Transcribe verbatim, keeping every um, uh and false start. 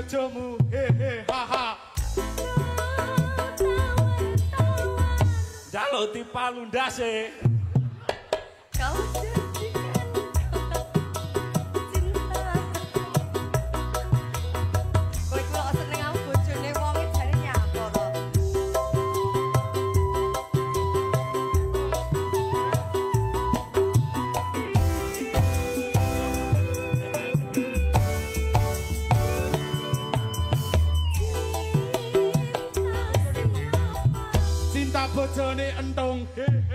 bojomu hehe haha jaluk dipalu ndase kau jadikan cinta kowe kok seneng aku bojone wong jare nyapa to cinta bojone entung